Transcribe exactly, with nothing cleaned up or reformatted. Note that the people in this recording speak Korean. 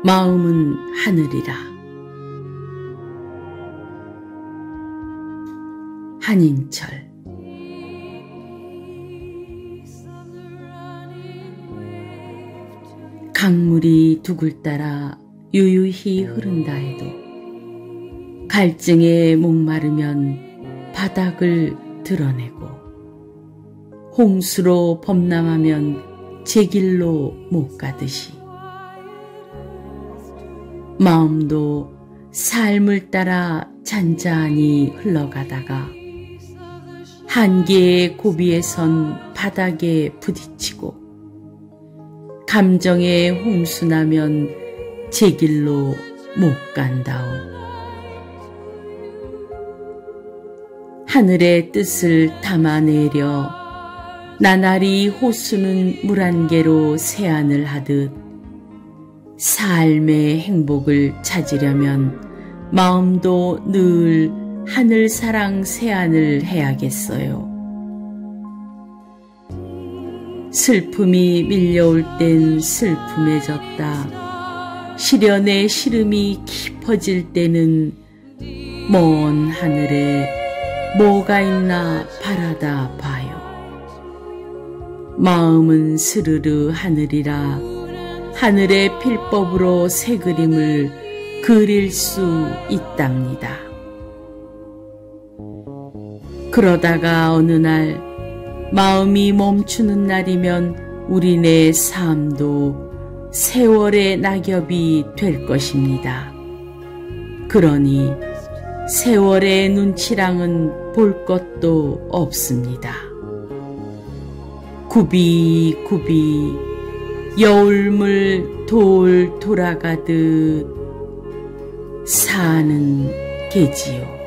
마음은 하늘이라. 한인철. 강물이 둑을 따라 유유히 흐른다 해도 갈증에 목마르면 바닥을 드러내고 홍수로 범람하면 제 길로 못 가듯이 마음도 삶을 따라 잔잔히 흘러가다가 한계의 고비에 선 바닥에 부딪히고 감정의 홍수 나면 제 길로 못 간다오. 하늘의 뜻을 담아내려 나날이 호수는 물 한 개로 세안을 하듯 삶의 행복을 찾으려면 마음도 늘 하늘 사랑 세안을 해야겠어요. 슬픔이 밀려올 땐 슬픔해졌다. 시련의 시름이 깊어질 때는 먼 하늘에 뭐가 있나 바라다 봐요. 마음은 스르르 하늘이라 하늘의 필법으로 새 그림을 그릴 수 있답니다. 그러다가 어느 날 마음이 멈추는 날이면 우리네 삶도 세월의 낙엽이 될 것입니다. 그러니 세월의 눈치랑은 볼 것도 없습니다. 굽이굽이 여울물 돌 돌아가듯 사는 게지요.